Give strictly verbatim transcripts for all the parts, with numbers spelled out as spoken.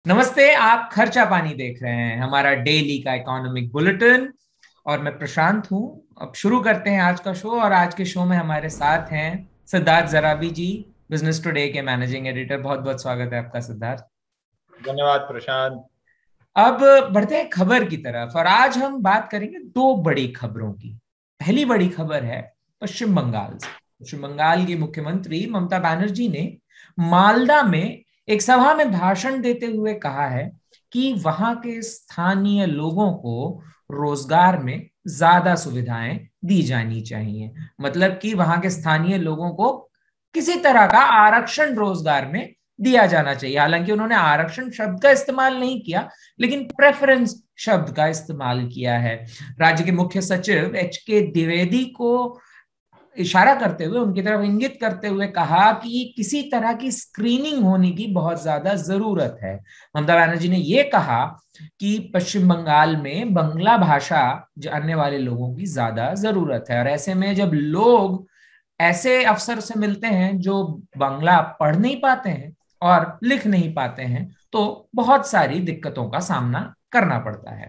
नमस्ते। आप खर्चा पानी देख रहे हैं, हमारा डेली का इकोनॉमिक बुलेटिन। और मैं प्रशांत हूं। अब शुरू करते हैं आज का शो। और आज के शो में हमारे साथ हैं सिद्धार्थ जराबी जी, बिजनेस टुडे के मैनेजिंग एडिटर। बहुत बहुत स्वागत है आपका सिद्धार्थ। धन्यवाद प्रशांत। अब बढ़ते हैं खबर की तरफ, और आज हम बात करेंगे दो बड़ी खबरों की। पहली बड़ी खबर है पश्चिम बंगाल से। पश्चिम बंगाल की मुख्यमंत्री ममता बनर्जी ने मालदा में एक सभा में भाषण देते हुए कहा है कि वहां के स्थानीय लोगों को रोजगार में ज्यादा सुविधाएं दी जानी चाहिए। मतलब कि वहां के स्थानीय लोगों को किसी तरह का आरक्षण रोजगार में दिया जाना चाहिए। हालांकि उन्होंने आरक्षण शब्द का इस्तेमाल नहीं किया, लेकिन प्रेफरेंस शब्द का इस्तेमाल किया है। राज्य के मुख्य सचिव एच के द्विवेदी को इशारा करते हुए, उनकी तरफ इंगित करते हुए कहा कि किसी तरह की स्क्रीनिंग होने की बहुत ज्यादा जरूरत है। ममता बनर्जी ने यह कहा कि पश्चिम बंगाल में बंगला भाषा जानने वाले लोगों की ज्यादा जरूरत है, और ऐसे में जब लोग ऐसे अफसर से मिलते हैं जो बांग्ला पढ़ नहीं पाते हैं और लिख नहीं पाते हैं, तो बहुत सारी दिक्कतों का सामना करना पड़ता है।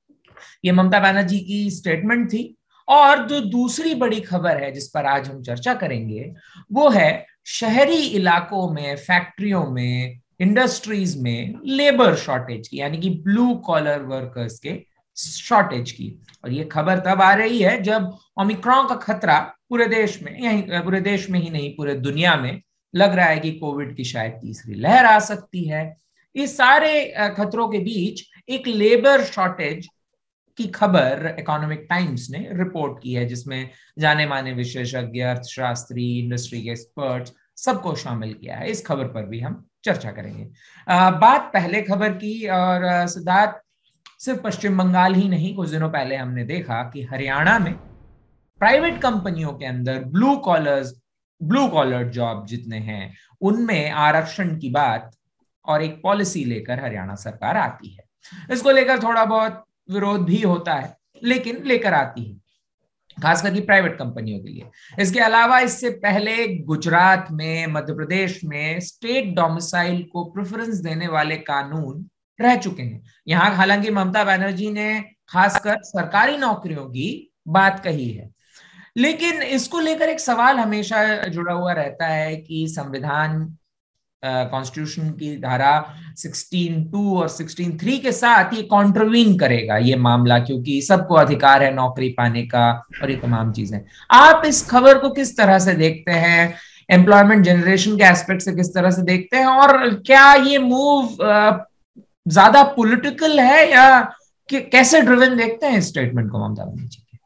ये ममता बनर्जी की स्टेटमेंट थी। और जो दूसरी बड़ी खबर है जिस पर आज हम चर्चा करेंगे, वो है शहरी इलाकों में, फैक्ट्रियों में, इंडस्ट्रीज में लेबर शॉर्टेज की, यानी कि ब्लू कॉलर वर्कर्स के शॉर्टेज की। और ये खबर तब आ रही है जब ओमिक्रॉन का खतरा पूरे देश में, यही पूरे देश में ही नहीं पूरे दुनिया में लग रहा है कि कोविड की शायद तीसरी लहर आ सकती है। इस सारे खतरों के बीच एक लेबर शॉर्टेज की खबर इकोनॉमिक टाइम्स ने रिपोर्ट की है, जिसमें जाने माने विशेषज्ञ, अर्थशास्त्री, इंडस्ट्री के एक्सपर्ट्स सबको शामिल किया है। इस खबर पर भी हम चर्चा करेंगे। आ, बात पहले खबर की। और सिद्धार्थ, सिर्फ पश्चिम बंगाल ही नहीं, कुछ दिनों पहले हमने देखा कि हरियाणा में प्राइवेट कंपनियों के अंदर blue collars blue collar job जितने हैं, उनमें आरक्षण की बात और एक पॉलिसी लेकर हरियाणा सरकार आती है। इसको लेकर थोड़ा बहुत विरोध भी होता है, लेकिन लेकर आती है, खास करके प्राइवेट कंपनियों के लिए। इसके अलावा इससे पहले गुजरात में, मध्य प्रदेश में स्टेट डोमिसाइल को प्रेफरेंस देने वाले कानून रह चुके हैं। यहां हालांकि ममता बनर्जी ने खासकर सरकारी नौकरियों की बात कही है, लेकिन इसको लेकर एक सवाल हमेशा जुड़ा हुआ रहता है कि संविधान, कॉन्स्टिट्यूशन की धारा सोलह टू और सोलह थ्री के साथ ये कॉन्ट्रवीन करेगा ये मामला, क्योंकि सबको अधिकार है नौकरी पाने का और ये तमाम चीजें। आप इस खबर को किस तरह से देखते हैं? एम्प्लॉयमेंट जनरेशन के एस्पेक्ट से किस तरह से देखते हैं? और क्या ये मूव ज्यादा पॉलिटिकल है, या कैसे ड्रिवन देखते हैं इस स्टेटमेंट को ममता बनर्जी के?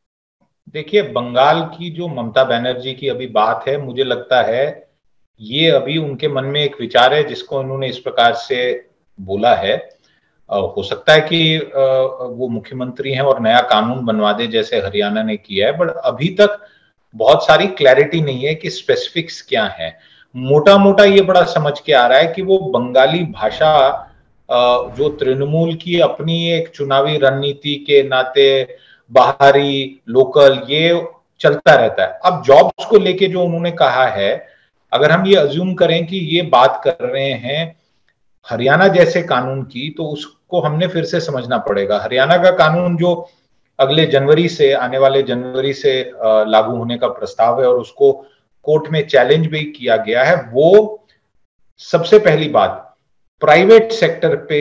देखिए, बंगाल की जो ममता बनर्जी की अभी बात है, मुझे लगता है ये अभी उनके मन में एक विचार है जिसको उन्होंने इस प्रकार से बोला है। आ, हो सकता है कि आ, वो मुख्यमंत्री हैं और नया कानून बनवा दे जैसे हरियाणा ने किया है, बट अभी तक बहुत सारी क्लैरिटी नहीं है कि स्पेसिफिक्स क्या है। मोटा मोटा ये बड़ा समझ के आ रहा है कि वो बंगाली भाषा जो तृणमूल की अपनी एक चुनावी रणनीति के नाते बाहरी, लोकल, ये चलता रहता है। अब जॉब्स को लेके जो उन्होंने कहा है, अगर हम ये अज्यूम करें कि ये बात कर रहे हैं हरियाणा जैसे कानून की, तो उसको हमने फिर से समझना पड़ेगा। हरियाणा का कानून जो अगले जनवरी से, आने वाले जनवरी से लागू होने का प्रस्ताव है और उसको कोर्ट में चैलेंज भी किया गया है, वो सबसे पहली बात प्राइवेट सेक्टर पे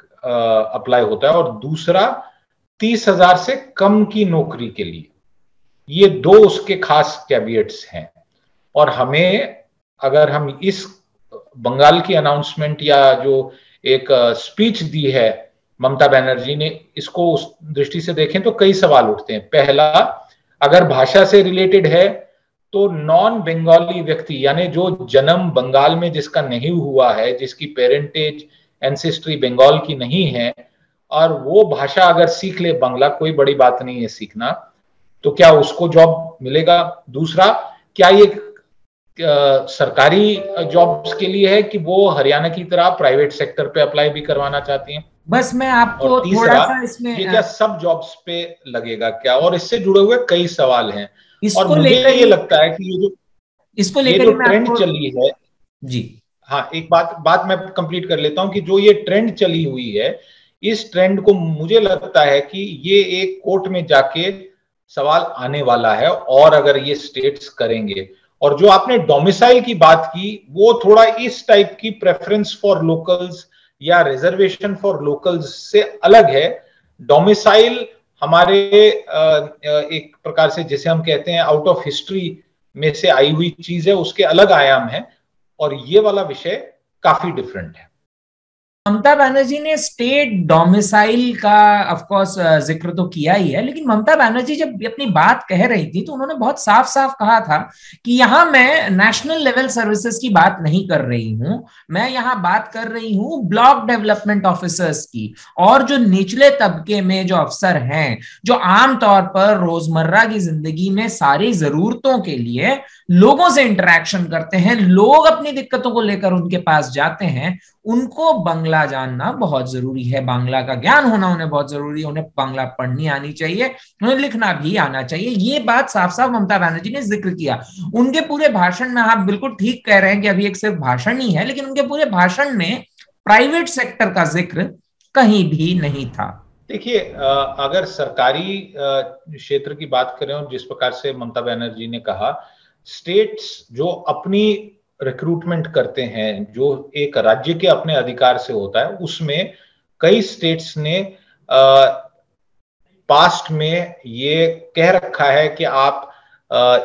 अप्लाई होता है, और दूसरा तीस हजार से कम की नौकरी के लिए। ये दो उसके खास कैविएट्स हैं। और हमें, अगर हम इस बंगाल की अनाउंसमेंट या जो एक स्पीच दी है ममता बनर्जी ने, इसको उस दृष्टि से देखें तो कई सवाल उठते हैं। पहला, अगर भाषा से रिलेटेड है तो नॉन बंगाली व्यक्ति, यानी जो जन्म बंगाल में जिसका नहीं हुआ है, जिसकी पेरेंटेज, एंसेस्ट्री बंगाल की नहीं है, और वो भाषा अगर सीख ले, बांग्ला, कोई बड़ी बात नहीं है सीखना, तो क्या उसको जॉब मिलेगा? दूसरा, क्या ये आ, सरकारी जॉब्स के लिए है कि वो हरियाणा की तरह प्राइवेट सेक्टर पे अप्लाई भी करवाना चाहती हैं? बस मैं आपको थोड़ा सा इसमें, ये क्या सब जॉब्स पे लगेगा क्या? और इससे जुड़े हुए कई सवाल हैं। इसको और मुझे ये लगता है कि ये जो इसको ये लेकर जो मैं ट्रेंड आपको चली है जी हाँ, एक बात बात मैं कंप्लीट कर लेता हूं कि जो ये ट्रेंड चली हुई है, इस ट्रेंड को मुझे लगता है कि ये एक कोर्ट में जाके सवाल आने वाला है, और अगर ये स्टेट्स करेंगे। और जो आपने डोमिसाइल की बात की, वो थोड़ा इस टाइप की प्रेफरेंस फॉर लोकल्स या रिजर्वेशन फॉर लोकल्स से अलग है। डोमिसाइल हमारे एक प्रकार से जिसे हम कहते हैं आउट ऑफ हिस्ट्री में से आई हुई चीज है, उसके अलग आयाम है, और ये वाला विषय काफी डिफरेंट है। ममता बनर्जी ने स्टेट डोमिसाइल का ऑफ कोर्स जिक्र तो किया ही है, लेकिन ममता बनर्जी जब अपनी बात कह रही थी तो उन्होंने बहुत साफ साफ कहा था कि यहां मैं नेशनल लेवल सर्विसेज की बात नहीं कर रही हूं, मैं यहां बात कर रही हूं ब्लॉक डेवलपमेंट ऑफिसर्स की, और जो निचले तबके में जो अफसर हैं, जो आमतौर पर रोजमर्रा की जिंदगी में सारी जरूरतों के लिए लोगों से इंटरेक्शन करते हैं, लोग अपनी दिक्कतों को लेकर उनके पास जाते हैं, उनको बांग्ला जानना बहुत जरूरी है, बांग्ला का ज्ञान होना उन्हें बहुत जरूरी है, उन्हें बांग्ला पढ़नी आनी चाहिए, उन्हें लिखना भी आना चाहिए। ये बात साफ साफ ममता बनर्जी ने जिक्र किया उनके पूरे भाषण में। आप बिल्कुल ठीक कह रहे हैं कि अभी एक सिर्फ भाषण ही है, लेकिन उनके पूरे भाषण में प्राइवेट सेक्टर का जिक्र कहीं भी नहीं था। देखिए, अगर सरकारी क्षेत्र की बात करें और जिस प्रकार से ममता बनर्जी ने कहा, स्टेट्स जो अपनी रिक्रूटमेंट करते हैं, जो एक राज्य के अपने अधिकार से होता है, उसमें कई स्टेट्स ने आ, पास्ट में ये कह रखा है कि आप आ, आ,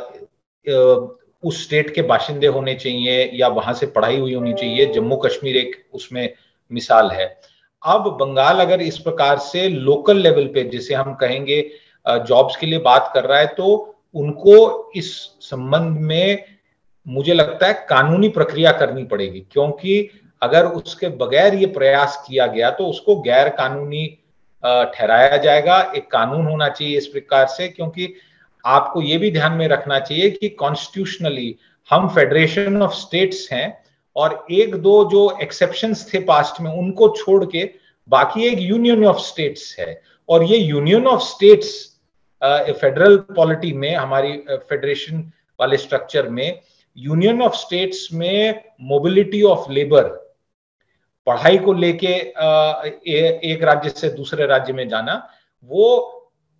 उस स्टेट के बाशिंदे होने चाहिए या वहां से पढ़ाई हुई होनी चाहिए। जम्मू कश्मीर एक उसमें मिसाल है। अब बंगाल अगर इस प्रकार से लोकल लेवल पे, जिसे हम कहेंगे जॉब्स के लिए बात कर रहा है, तो उनको इस संबंध में मुझे लगता है कानूनी प्रक्रिया करनी पड़ेगी, क्योंकि अगर उसके बगैर ये प्रयास किया गया तो उसको गैर कानूनी ठहराया जाएगा। एक कानून होना चाहिए इस प्रकार से, क्योंकि आपको ये भी ध्यान में रखना चाहिए कि कॉन्स्टिट्यूशनली हम फेडरेशन ऑफ स्टेट्स हैं, और एक दो जो एक्सेप्शंस थे पास्ट में उनको छोड़ के बाकी एक यूनियन ऑफ स्टेट्स है। और ये union of states federal polity में, हमारी फेडरेशन वाले स्ट्रक्चर में, यूनियन ऑफ स्टेट्स में मोबिलिटी ऑफ लेबर, पढ़ाई को लेके एक राज्य से दूसरे राज्य में जाना, वो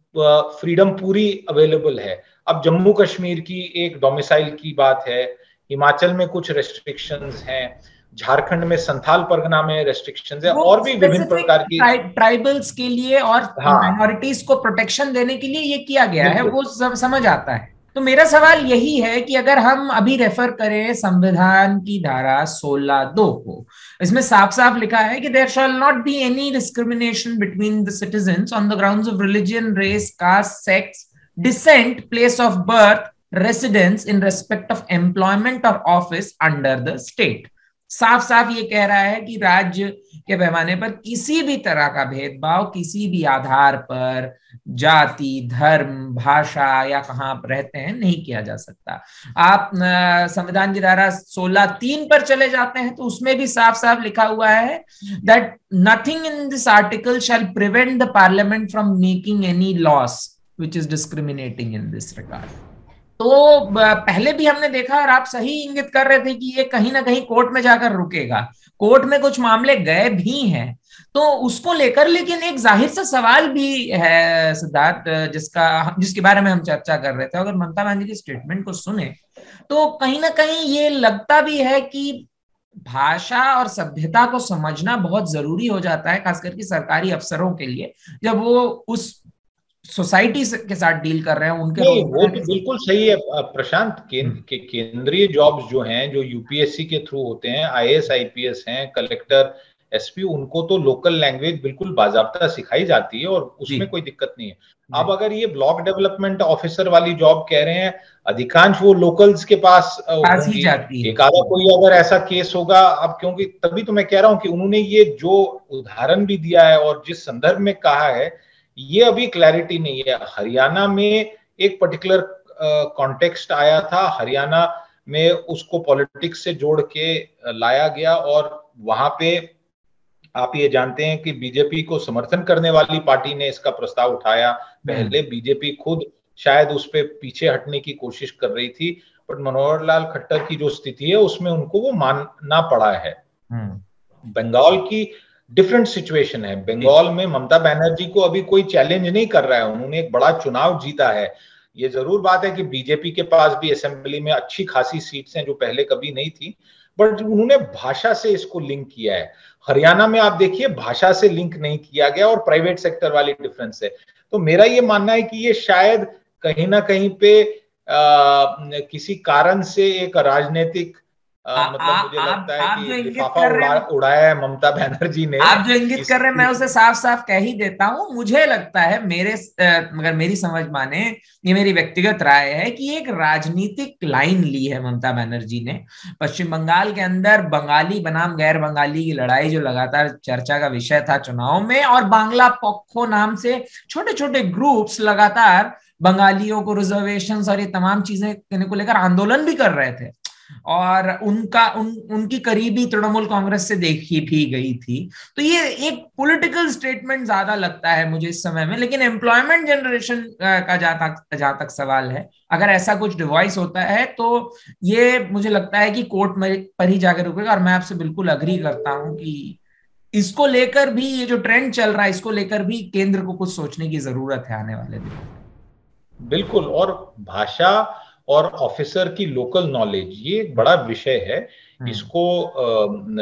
फ्रीडम पूरी अवेलेबल है। अब जम्मू कश्मीर की एक डोमिसाइल की बात है, हिमाचल में कुछ रेस्ट्रिक्शंस हैं, झारखंड में संथाल परगना में रेस्ट्रिक्शंस है, और भी विभिन्न प्रकार की ट्राइबल्स के लिए और माइनॉरिटीज को प्रोटेक्शन देने के लिए ये किया गया है, वो सब समझ आता है। तो मेरा सवाल यही है कि अगर हम अभी रेफर करें संविधान की धारा सोलह दो को, इसमें साफ साफ लिखा है कि there shall not be any discrimination between the citizens on the grounds of religion, race, caste, sex, descent, place of birth, residence in respect of employment और ऑफिस अंडर द स्टेट। साफ साफ ये कह रहा है कि राज्य के पैमाने पर किसी भी तरह का भेदभाव किसी भी आधार पर, जाति, धर्म, भाषा या कहां आप रहते हैं, नहीं किया जा सकता। आप संविधान की धारा सोलह तीन पर चले जाते हैं तो उसमें भी साफ साफ लिखा हुआ है that nothing in this article shall prevent the parliament from making any laws which is discriminating in this regard. तो पहले भी हमने देखा, और आप सही इंगित कर रहे थे कि ये कहीं ना कहीं कोर्ट में जाकर रुकेगा, कोर्ट में कुछ मामले गए भी हैं तो उसको लेकर। लेकिन एक जाहिर सा सवाल भी है सिद्धार्थ, जिसका जिसके बारे में हम चर्चा कर रहे थे। अगर ममता बनर्जी की स्टेटमेंट को सुने तो कहीं ना कहीं ये लगता भी है कि भाषा और सभ्यता को समझना बहुत जरूरी हो जाता है, खास करके सरकारी अफसरों के लिए, जब वो उस सोसाइटी के साथ डील कर रहे हैं उनके। नहीं, वो तो बिल्कुल सही है प्रशांत। के, केंद्रीय जॉब्स जो हैं, जो यूपीएससी के थ्रू होते हैं, आईएएस आईपीएस हैं, कलेक्टर, एसपी, उनको तो लोकल लैंग्वेज बिल्कुल बाजाबता सिखाई जाती है और उसमें कोई दिक्कत नहीं है। अब अगर ये ब्लॉक डेवलपमेंट ऑफिसर वाली जॉब कह रहे हैं, अधिकांश वो लोकल्स के पास पास ही जाती है। एक आधा कोई अगर ऐसा केस होगा, अब क्योंकि तभी तो मैं कह रहा हूं कि उन्होंने ये जो उदाहरण भी दिया है और जिस संदर्भ में कहा है, ये अभी क्लैरिटी नहीं है। हरियाणा में एक पर्टिकुलर कॉन्टेक्स्ट आया था, हरियाणा में उसको पॉलिटिक्स से जोड़ के लाया गया, और वहां पे आप ये जानते हैं कि बीजेपी को समर्थन करने वाली पार्टी ने इसका प्रस्ताव उठाया। पहले बीजेपी खुद शायद उस पे पीछे हटने की कोशिश कर रही थी, बट मनोहर लाल खट्टर की जो स्थिति है उसमें उनको वो मानना पड़ा है। बंगाल की डिफरेंट सिचुएशन है। बंगाल में ममता बनर्जी को अभी कोई चैलेंज नहीं कर रहा है, उन्होंने एक बड़ा चुनाव जीता है। ये जरूर बात है कि बीजेपी के पास भी असेंबली में अच्छी खासी सीट्स हैं जो पहले कभी नहीं थी, बट उन्होंने भाषा से इसको लिंक किया है। हरियाणा में आप देखिए भाषा से लिंक नहीं किया गया और प्राइवेट सेक्टर वाली डिफरेंस है। तो मेरा ये मानना है कि ये शायद कहीं ना कहीं पे आ, किसी कारण से एक राजनीतिक आ, मतलब आ, मुझे आप, लगता है आप कि जो इंगित लिफाफा कर रहे उड़ा, हैं उड़ाया है ममता बनर्जी ने। आप जो इंगित कर रहे हैं मैं उसे साफ साफ कह ही देता हूं। मुझे लगता है मेरे मगर मेरी समझ माने, ये मेरी व्यक्तिगत राय है कि एक राजनीतिक लाइन ली है ममता बनर्जी ने। पश्चिम बंगाल के अंदर बंगाली बनाम गैर बंगाली की लड़ाई जो लगातार चर्चा का विषय था चुनाव में, और बांग्ला पॉक्खो नाम से छोटे छोटे ग्रुप्स लगातार बंगालियों को रिजर्वेशन और ये तमाम चीजें को लेकर आंदोलन भी कर रहे थे, और उनका उन उनकी करीबी तृणमूल कांग्रेस से देखी भी गई थी। तो ये एक पॉलिटिकल स्टेटमेंट ज्यादा लगता है मुझे इस समय में। लेकिन एम्प्लॉयमेंट जनरेशन का जहां तक जहां तक सवाल है, अगर ऐसा कुछ डिवाइस होता है तो ये मुझे लगता है कि कोर्ट में पर ही जाकर रुकेगा। और मैं आपसे बिल्कुल अग्री करता हूं कि इसको लेकर भी, ये जो ट्रेंड चल रहा है इसको लेकर भी केंद्र को कुछ सोचने की जरूरत है आने वाले दिनों में। बिल्कुल। और भाषा और ऑफिसर की लोकल नॉलेज ये एक बड़ा विषय है। इसको आ,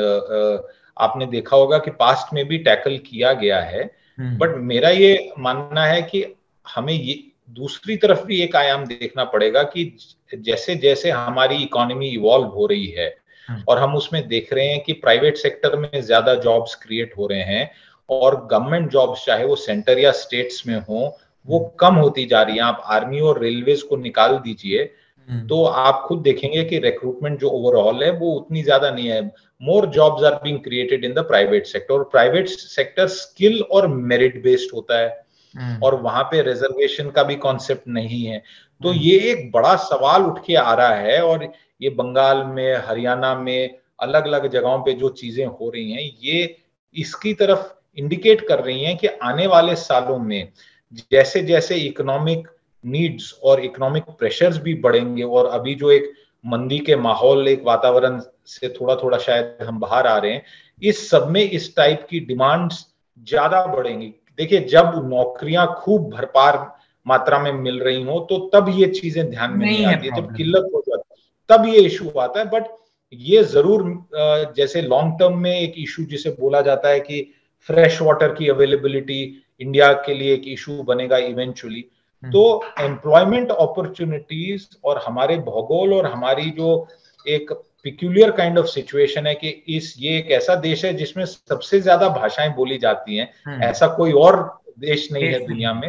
आ, आपने देखा होगा कि पास्ट में भी टैकल किया गया है, बट मेरा ये मानना है कि हमें ये दूसरी तरफ भी एक आयाम देखना पड़ेगा कि जैसे जैसे हमारी इकोनॉमी इवॉल्व हो रही है और हम उसमें देख रहे हैं कि प्राइवेट सेक्टर में ज्यादा जॉब्स क्रिएट हो रहे हैं और गवर्नमेंट जॉब्स चाहे वो सेंटर या स्टेट्स में हो वो कम होती जा रही है। आप आर्मी और रेलवेज को निकाल दीजिए तो आप खुद देखेंगे कि रिक्रूटमेंट जो ओवरऑल है वो उतनी ज्यादा नहीं है। More jobs are being created in the private sector, और प्राइवेट सेक्टर स्किल और मेरिट बेस्ड होता है और वहां पे रिजर्वेशन का भी कॉन्सेप्ट नहीं है। तो ये एक बड़ा सवाल उठ के आ रहा है, और ये बंगाल में, हरियाणा में, अलग अलग जगहों पे जो चीजें हो रही हैं ये इसकी तरफ इंडिकेट कर रही हैं कि आने वाले सालों में जैसे जैसे इकोनॉमिक नीड्स और इकोनॉमिक प्रेशर्स भी बढ़ेंगे, और अभी जो एक मंदी के माहौल, एक वातावरण से थोड़ा थोड़ा शायद हम बाहर आ रहे हैं, इस सब में इस टाइप की डिमांड्स ज्यादा बढ़ेंगी। देखिए जब नौकरियां खूब भरपार मात्रा में मिल रही हो तो तब ये चीजें ध्यान में नहीं, नहीं आती है, जब किल्लत हो जाती है तब ये इशू आता है। बट ये जरूर जैसे लॉन्ग टर्म में एक इशू जिसे बोला जाता है कि फ्रेश वाटर की अवेलेबिलिटी इंडिया के लिए एक इशू बनेगा इवेंचुअली। तो एम्प्लॉयमेंट अपॉर्चुनिटीज और हमारे भूगोल और हमारी जो एक पिक्यूलियर काइंड ऑफ सिचुएशन है कि इस ये एक ऐसा देश है जिसमें सबसे ज्यादा भाषाएं बोली जाती हैं, ऐसा कोई और देश नहीं है दुनिया में।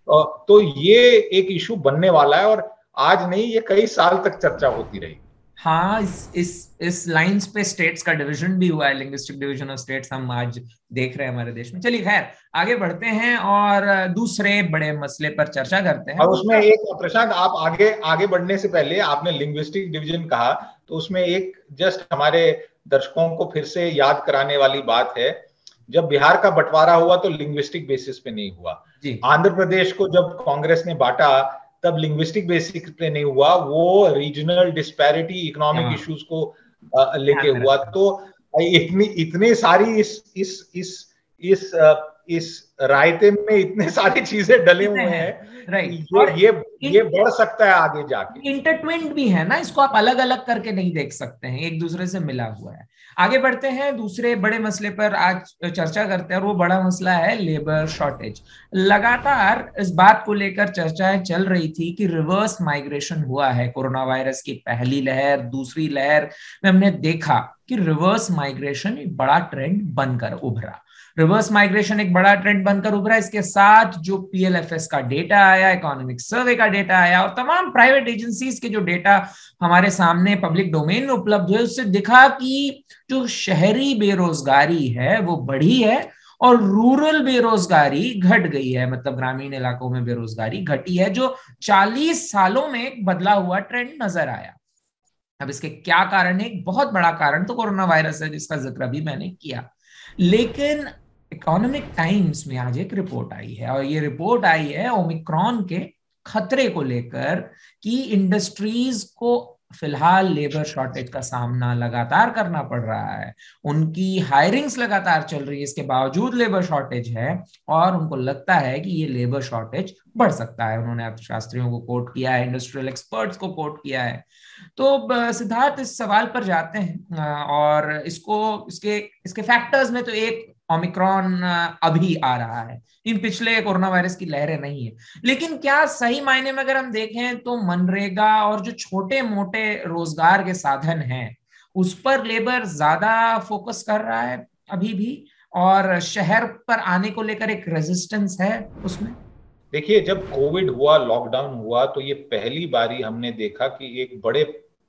तो ये एक इशू बनने वाला है और आज नहीं, ये कई साल तक चर्चा होती रही। हाँ, इस इस इस लाइंस पे स्टेट्स का डिवीजन भी हुआ है, लिंग्विस्टिक डिवीजन ऑफ स्टेट्स हम आज देख रहे हैं हमारे देश में। चलिए खैर आगे बढ़ते हैं और दूसरे बड़े मसले पर चर्चा करते हैं। और उसमें एक प्रशांत, आप आगे आगे बढ़ने से पहले आपने लिंग्विस्टिक डिवीजन कहा तो उसमें एक जस्ट हमारे दर्शकों को फिर से याद कराने वाली बात है, जब बिहार का बंटवारा हुआ तो लिंग्विस्टिक बेसिस पे नहीं हुआ। आंध्र प्रदेश को जब कांग्रेस ने बांटा तब लिंग्विस्टिक बेसिस पे नहीं हुआ, वो रीजनल डिस्पैरिटी, इकोनॉमिक इश्यूज को लेके हुआ। तो इतनी इतने सारी इस इस इस इस इस रायते में इतने सारी चीजें डले हुए हैं, राइट। ये ये ये बढ़ सकता है आगे जाके, इंटरट्विन्ड भी है ना, इसको आप अलग अलग करके नहीं देख सकते हैं, एक दूसरे से मिला हुआ है। आगे बढ़ते हैं, दूसरे बड़े मसले पर आज चर्चा करते हैं और वो बड़ा मसला है लेबर शॉर्टेज। लगातार इस बात को लेकर चर्चाएं चल रही थी कि रिवर्स माइग्रेशन हुआ है कोरोना वायरस की पहली लहर, दूसरी लहर में हमने देखा कि रिवर्स माइग्रेशन एक बड़ा ट्रेंड बनकर उभरा। रिवर्स माइग्रेशन एक बड़ा ट्रेंड बनकर उभरा। इसके साथ जो पीएलएफएस का डेटा आया, इकोनॉमिक सर्वे का डेटा आया और तमाम प्राइवेट एजेंसीज के जो डेटा हमारे सामने पब्लिक डोमेन में उपलब्ध हुए, उससे दिखा कि जो शहरी बेरोजगारी है वो बढ़ी है और रूरल बेरोजगारी घट गई है, मतलब ग्रामीण इलाकों में बेरोजगारी घटी है, जो चालीस सालों में एक बदला हुआ ट्रेंड नजर आया। अब इसके क्या कारण है? एक बहुत बड़ा कारण तो कोरोना वायरस है जिसका जिक्र भी मैंने किया, लेकिन इकोनॉमिक टाइम्स में आज एक रिपोर्ट आई है और ये रिपोर्ट आई है ओमिक्रॉन के खतरे को लेकर कि इंडस्ट्रीज को फिलहाल लेबर शॉर्टेज का सामना लगातार करना पड़ रहा है, उनकी हायरिंग्स लगातार चल रही है, इसके बावजूद लेबर शॉर्टेज है और उनको लगता है कि ये लेबर शॉर्टेज बढ़ सकता है। उन्होंने अर्थशास्त्रियों को कोट किया है, इंडस्ट्रियल एक्सपर्ट्स को कोट किया है। तो सिद्धार्थ, इस सवाल पर जाते हैं और इसको इसके इसके फैक्टर्स में तो एक ओमिक्रॉन अभी आ रहा है, इन पिछले कोरोना वायरस की लहरें नहीं है, लेकिन क्या सही मायने में अगर हम देखें तो मनरेगा और जो छोटे मोटे रोजगार के साधन हैं उस पर लेबर ज्यादा फोकस कर रहा है अभी भी, और शहर पर आने को लेकर एक रेजिस्टेंस है उसमें? देखिए, जब कोविड हुआ, लॉकडाउन हुआ, तो ये पहली बारी हमने देखा कि एक बड़े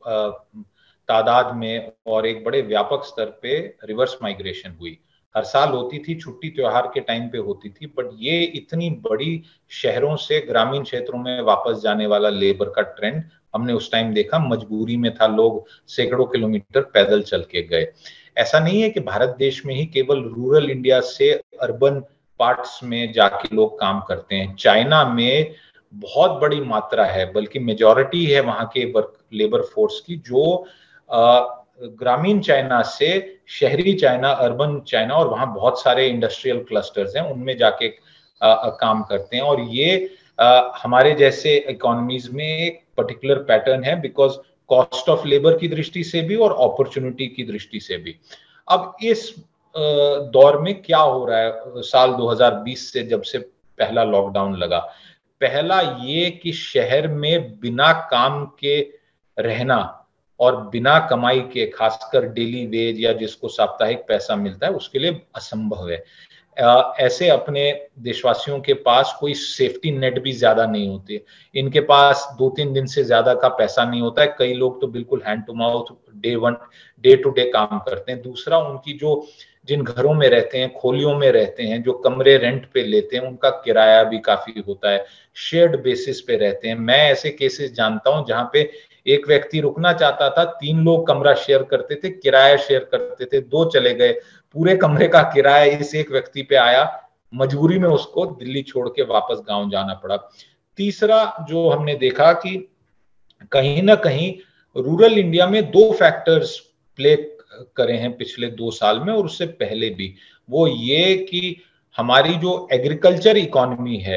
तादाद में और एक बड़े व्यापक स्तर पे रिवर्स माइग्रेशन हुई। हर साल होती थी, छुट्टी त्योहार के टाइम पे होती थी, बट ये इतनी बड़ी शहरों से ग्रामीण क्षेत्रों में वापस जाने वाला लेबर का ट्रेंड हमने उस टाइम देखा। मजबूरी में था, लोग सैकड़ों किलोमीटर पैदल चल के गए। ऐसा नहीं है कि भारत देश में ही केवल रूरल इंडिया से अर्बन पार्ट्स में जाके लोग काम करते हैं। चाइना में बहुत बड़ी मात्रा है, बल्कि मेजॉरिटी है वहां के वर्क लेबर फोर्स की, जो ग्रामीण चाइना से शहरी चाइना, अर्बन चाइना, और वहां बहुत सारे इंडस्ट्रियल क्लस्टर्स हैं, उनमें जाके आ, आ, काम करते हैं। और ये आ, हमारे जैसे इकोनॉमीज में एक पर्टिकुलर पैटर्न है, बिकॉज कॉस्ट ऑफ लेबर की दृष्टि से भी और अपॉर्चुनिटी की दृष्टि से भी। अब इस दौर में क्या हो रहा है, साल दो हज़ार बीस से जब से पहला लॉकडाउन लगा, पहला ये कि शहर में बिना काम के रहना और बिना कमाई के, खासकर डेली वेज या जिसको साप्ताहिक पैसा मिलता है, उसके लिए असंभव है। ऐसे अपने देशवासियों के पास कोई सेफ्टी नेट भी ज्यादा नहीं होती, इनके पास दो तीन दिन से ज्यादा का पैसा नहीं होता है। कई लोग तो बिल्कुल hand to mouth day one day to day काम करते हैं। दूसरा, उनकी जो जिन घरों में रहते हैं, खोलियों में रहते हैं, जो कमरे रेंट पे लेते हैं, उनका किराया भी काफी होता है, शेयर्ड बेसिस पे रहते हैं। मैं ऐसे केसेस जानता हूं जहां पे एक व्यक्ति रुकना चाहता था, तीन लोग कमरा शेयर करते थे, किराया शेयर करते थे, दो चले गए, पूरे कमरे का किराया इस एक व्यक्ति पे आया, मजबूरी में उसको दिल्ली छोड़ के वापस गांव जाना पड़ा। तीसरा जो हमने देखा कि कहीं ना कहीं रूरल इंडिया में दो फैक्टर्स प्ले करे हैं पिछले दो साल में और उससे पहले भी। वो ये कि हमारी जो एग्रीकल्चर इकोनॉमी है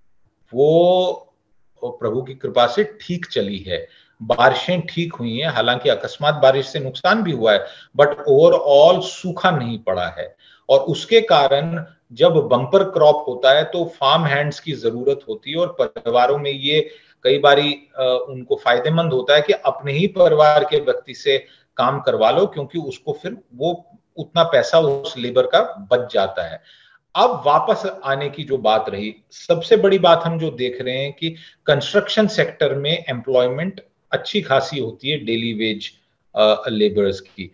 वो प्रभु की कृपा से ठीक चली है, बारिशें ठीक हुई हैं, हालांकि अकस्मात बारिश से नुकसान भी हुआ है, बट ओवरऑल सूखा नहीं पड़ा है। और उसके कारण जब बम्पर क्रॉप होता है तो फार्म हैंड्स की जरूरत होती है, और परिवारों में ये कई बारी उनको फायदेमंद होता है कि अपने ही परिवार के व्यक्ति से काम करवा लो, क्योंकि उसको फिर वो उतना पैसा उस लेबर का बच जाता है। अब वापस आने की जो बात रही, सबसे बड़ी बात हम जो देख रहे हैं कि कंस्ट्रक्शन सेक्टर में एम्प्लॉयमेंट अच्छी खासी होती है डेली वेज लेबर्स की।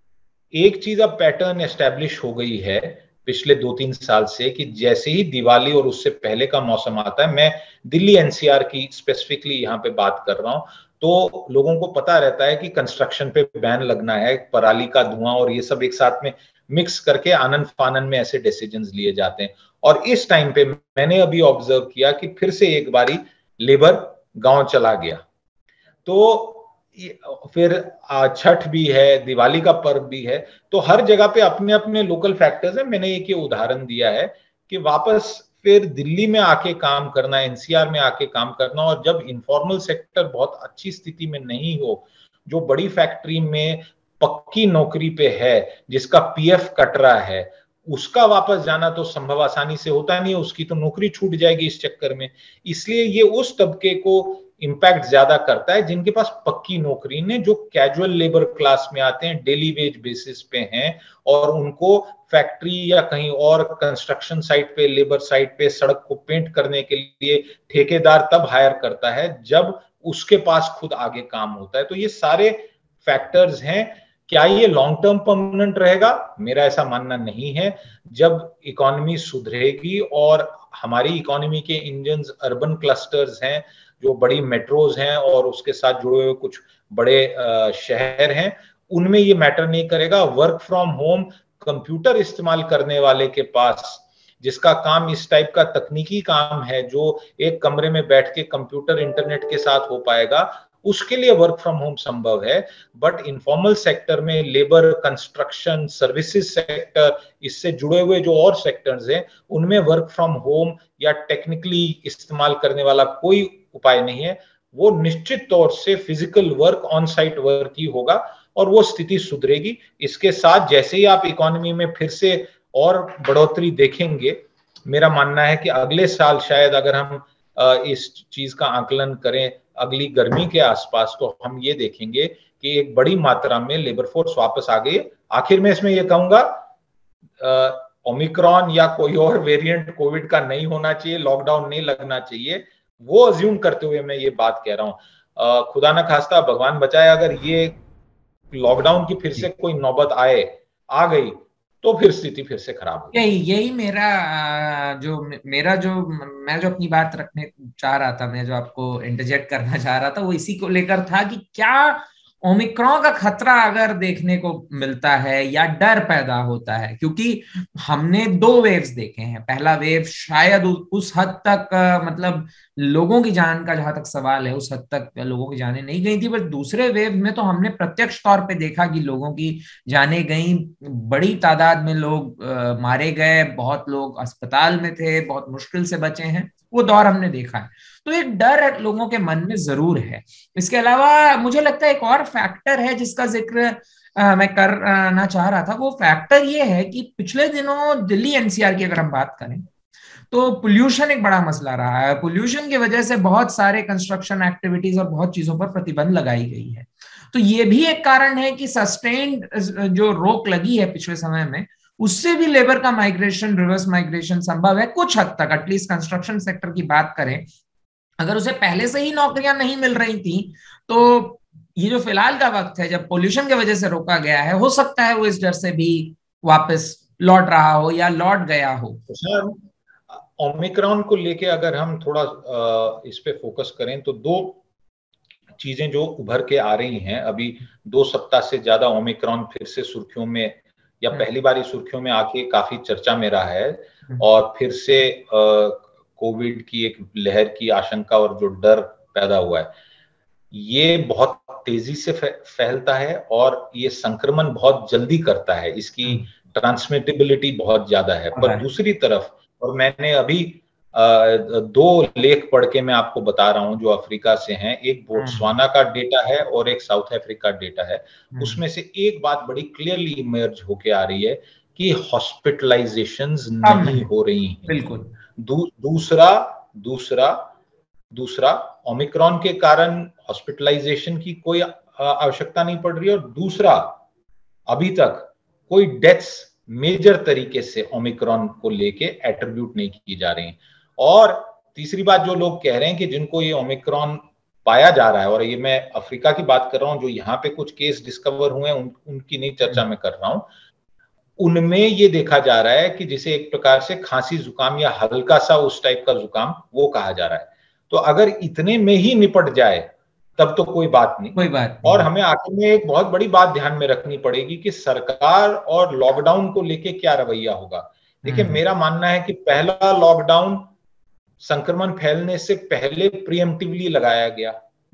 एक चीज अब पैटर्न एस्टेब्लिश हो गई है पिछले दो तीन साल से कि जैसे ही दिवाली और उससे पहले का मौसम आता है, मैं दिल्ली एनसीआर की स्पेसिफिकली यहाँ पे बात कर रहा हूं, तो लोगों को पता रहता है कि कंस्ट्रक्शन पे बैन लगना है, पराली का धुआं और ये सब एक साथ में मिक्स करके आनंद फानन में ऐसे डिसीजंस लिए जाते हैं। और इस टाइम पे मैंने अभी ऑब्जर्व किया कि फिर से एक बारी लेबर गांव चला गया। तो फिर छठ भी है, दिवाली का पर्व भी है, तो हर जगह पे अपने अपने लोकल फैक्टर्स हैं। मैंने एक ये उदाहरण दिया है कि वापस फिर दिल्ली में आके काम करना, एनसीआर में आके काम करना, और जब इनफॉर्मल सेक्टर बहुत अच्छी स्थिति में नहीं हो, जो बड़ी फैक्ट्री में पक्की नौकरी पे है, जिसका पीएफ कट रहा है, उसका वापस जाना तो संभव आसानी से होता नहीं है, उसकी तो नौकरी छूट जाएगी इस चक्कर में। इसलिए ये उस तबके को इम्पैक्ट ज्यादा करता है जिनके पास पक्की नौकरी ने, जो कैजुअल लेबर क्लास में आते हैं, डेली वेज बेसिस पे हैं, और उनको फैक्ट्री या कहीं और कंस्ट्रक्शन साइट पे, लेबर साइट पे सड़क को पेंट करने के लिए ठेकेदार तब हायर करता है जब उसके पास खुद आगे काम होता है। तो ये सारे फैक्टर्स हैं। क्या ये लॉन्ग टर्म परमानेंट रहेगा? मेरा ऐसा मानना नहीं है। जब इकोनॉमी सुधरेगी और हमारी इकोनॉमी के इंजन्स अर्बन क्लस्टर्स हैं, जो बड़ी मेट्रोज हैं और उसके साथ जुड़े हुए कुछ बड़े शहर हैं, उनमें ये मैटर नहीं करेगा। वर्क फ्रॉम होम कंप्यूटर इस्तेमाल करने वाले के पास, जिसका काम इस टाइप का तकनीकी काम है जो एक कमरे में बैठ के कंप्यूटर इंटरनेट के साथ हो पाएगा, उसके लिए वर्क फ्रॉम होम संभव है। बट इनफॉर्मल सेक्टर में लेबर, कंस्ट्रक्शन, सर्विसेज सेक्टर, इससे जुड़े हुए जो और सेक्टर्स हैं उनमें वर्क फ्रॉम होम या टेक्निकली इस्तेमाल करने वाला कोई उपाय नहीं है। वो निश्चित तौर से physical work, on site work ही होगा और वो स्थिति सुधरेगी। इसके साथ जैसे ही आप इकोनॉमी में फिर से और बढ़ोतरी देखेंगे, मेरा मानना है कि अगले साल शायद अगर हम इस चीज का आकलन करें अगली गर्मी के आसपास, तो हम ये देखेंगे कि एक बड़ी मात्रा में लेबर फोर्स वापस आ गई। आखिर में इसमें ये कहूंगा, ओमिक्रॉन या कोई और वेरिएंट कोविड का नहीं होना चाहिए, लॉकडाउन नहीं लगना चाहिए, वो अज्यूम करते हुए मैं ये बात कह रहा हूं। खुदा ना खास्ता, भगवान बचाए, अगर ये लॉकडाउन की फिर से कोई नौबत आए आ गई तो फिर स्थिति फिर से खराब हो। यही यही मेरा जो मेरा जो मैं जो अपनी बात रखने चाह रहा था, मैं जो आपको इंटरजेक्ट करना चाह रहा था, वो इसी को लेकर था कि क्या ओमिक्रॉन का खतरा अगर देखने को मिलता है या डर पैदा होता है, क्योंकि हमने दो वेव्स देखे हैं। पहला वेव शायद उस हद तक मतलब लोगों की जान का जहां तक सवाल है उस हद तक लोगों की जानें नहीं गई थी, बट दूसरे वेव में तो हमने प्रत्यक्ष तौर पे देखा कि लोगों की जानें गई, बड़ी तादाद में लोग आ, मारे गए, बहुत लोग अस्पताल में थे, बहुत मुश्किल से बचे हैं, वो दौर हमने देखा है। तो एक डर लोगों के मन में जरूर है। इसके अलावा मुझे लगता है एक और फैक्टर है जिसका जिक्र आ, मैं करना चाह रहा था। वो फैक्टर ये है कि पिछले दिनों दिल्ली एनसीआर की अगर हम बात करें तो पोल्यूशन एक बड़ा मसला रहा है। पोल्यूशन की वजह से बहुत सारे कंस्ट्रक्शन एक्टिविटीज और बहुत चीजों पर प्रतिबंध लगाई गई है। तो ये भी एक कारण है कि सस्टेन्ड जो रोक लगी है पिछले समय में, उससे भी लेबर का माइग्रेशन, रिवर्स माइग्रेशन संभव है कुछ हद तक। एटलीस्ट कंस्ट्रक्शन सेक्टर की बात करें, अगर उसे पहले से ही नौकरियां नहीं मिल रही थी, तो ये जो फिलहाल का वक्त है जब पोल्यूशन की वजह से रोका गया है, हो सकता है वो इस डर से भी वापस लौट रहा हो या लौट गया हो। सर, ओमिक्रॉन को लेके अगर हम थोड़ा इस पे फोकस करें तो दो चीजें जो उभर के आ रही हैं। अभी दो सप्ताह से ज्यादा ओमिक्रॉन फिर से सुर्खियों में, या पहली बार सुर्खियों में आके काफी चर्चा में रहा है, और फिर से कोविड की एक लहर की आशंका और जो डर पैदा हुआ है, ये बहुत तेजी से फैलता है और ये संक्रमण बहुत जल्दी करता है, इसकी ट्रांसमिटेबिलिटी बहुत ज्यादा है। पर दूसरी तरफ, और मैंने अभी दो लेख पढ़ के मैं आपको बता रहा हूं जो अफ्रीका से हैं, एक बोत्सवाना का डेटा है और एक साउथ अफ्रीका डेटा है। उसमें से एक बात बड़ी क्लियरली इमर्ज होके आ रही है कि हॉस्पिटलाइजेशंस नहीं हो रही हैं। बिल्कुल। दू, दूसरा दूसरा दूसरा ओमिक्रॉन के कारण हॉस्पिटलाइजेशन की कोई आवश्यकता नहीं पड़ रही है, और दूसरा अभी तक कोई डेथ्स मेजर तरीके से ओमिक्रॉन को लेके एट्रीब्यूट नहीं की जा रही हैं। और तीसरी बात, जो लोग कह रहे हैं कि जिनको ये ओमिक्रॉन पाया जा रहा है, और ये मैं अफ्रीका की बात कर रहा हूं, जो यहाँ पे कुछ केस डिस्कवर हुए हैं उन, उनकी नहीं चर्चा मैं कर रहा हूं, उनमें ये देखा जा रहा है कि जिसे एक प्रकार से खांसी जुकाम या हल्का सा उस टाइप का जुकाम वो कहा जा रहा है। तो अगर इतने में ही निपट जाए तब तो कोई बात नहीं, कोई बात नहीं। और हमें आखिर में एक बहुत बड़ी बात ध्यान में रखनी पड़ेगी कि सरकार और लॉकडाउन को लेके क्या रवैया होगा। देखिए, मेरा मानना है कि पहला लॉकडाउन संक्रमण फैलने से पहले प्रीएम्प्टिवली लगाया गया।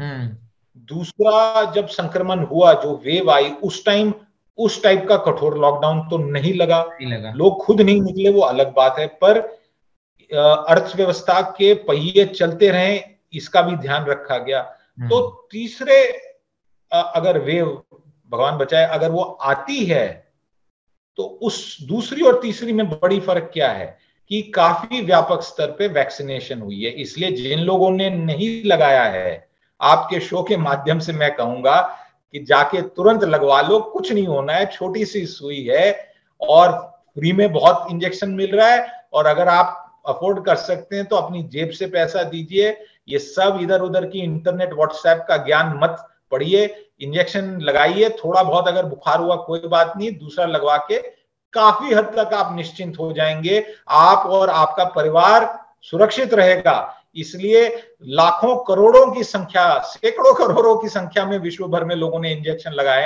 दूसरा, जब संक्रमण हुआ, जो वेव आई, उस टाइम उस टाइप का कठोर लॉकडाउन तो नहीं लगा, नहीं लगा। लोग खुद नहीं निकले, वो अलग बात है, पर अर्थव्यवस्था के पहिए चलते रहे, इसका भी ध्यान रखा गया। तो तीसरे अगर वेव, भगवान बचाए, अगर वो आती है, तो उस दूसरी और तीसरी में बड़ी फर्क क्या है कि काफी व्यापक स्तर पे वैक्सीनेशन हुई है। इसलिए जिन लोगों ने नहीं लगाया है, आपके शो के माध्यम से मैं कहूंगा कि जाके तुरंत लगवा लो, कुछ नहीं होना है, छोटी सी सुई है और फ्री में बहुत इंजेक्शन मिल रहा है, और अगर आप अफोर्ड कर सकते हैं तो अपनी जेब से पैसा दीजिए। ये सब इधर उधर की इंटरनेट व्हाट्सएप का ज्ञान मत पढ़िए, इंजेक्शन लगाइए। थोड़ा बहुत अगर बुखार हुआ कोई बात नहीं, दूसरा लगवा के काफी हद तक आप निश्चिंत हो जाएंगे, आप और आपका परिवार सुरक्षित रहेगा। इसलिए लाखों करोड़ों की संख्या, सैकड़ों करोड़ों की संख्या में विश्व भर में लोगों ने इंजेक्शन लगाए हैं,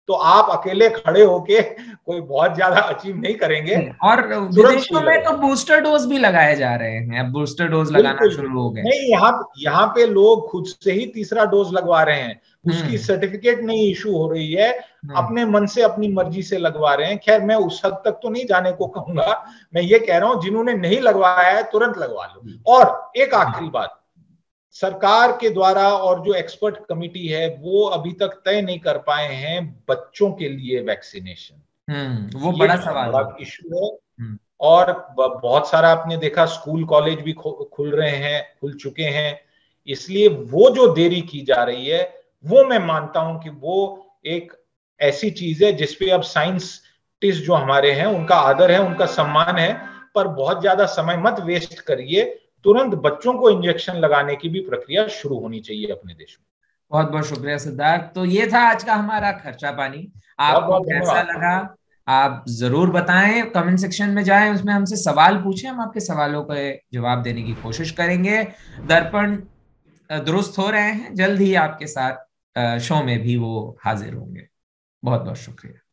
तो आप अकेले खड़े होके कोई बहुत ज्यादा अचीव नहीं करेंगे। और विदेशों में तो बूस्टर डोज भी लगाए जा रहे हैं, अब बूस्टर डोज लगाना शुरू हो गए। नहीं, यहाँ यहाँ पे लोग खुद से ही तीसरा डोज लगवा रहे हैं, उसकी सर्टिफिकेट नहीं इशू हो रही है, अपने मन से अपनी मर्जी से लगवा रहे हैं। खैर मैं उस हद तक तो नहीं जाने को कहूंगा, मैं ये कह रहा हूं जिन्होंने नहीं लगवाया है तुरंत लगवा लो। और एक आखिरी बात, सरकार के द्वारा और जो एक्सपर्ट कमिटी है वो अभी तक तय नहीं कर पाए हैं बच्चों के लिए वैक्सीनेशन। हम्म वो बड़ा सवाल बड़ा इशू है। और बहुत सारा आपने देखा स्कूल कॉलेज भी खुल रहे हैं, खुल चुके हैं, इसलिए वो जो देरी की जा रही है वो मैं मानता हूं कि वो एक ऐसी चीज है जिसपे अब साइंटिस्ट जो हमारे हैं उनका आदर है, उनका सम्मान है, पर बहुत ज्यादा समय मत वेस्ट करिए, तुरंत बच्चों को इंजेक्शन लगाने की भी प्रक्रिया शुरू होनी चाहिए अपने देश में। बहुत बहुत शुक्रिया सिद्धार्थ। तो ये था आज का हमारा खर्चा पानी, आपको कैसा लगा आप जरूर बताएं, कमेंट सेक्शन में जाएं, उसमें हमसे सवाल पूछें, हम आपके सवालों के जवाब देने की कोशिश करेंगे। दर्पण दुरुस्त हो रहे हैं, जल्द ही आपके साथ शो में भी वो हाजिर होंगे। बहुत बहुत शुक्रिया।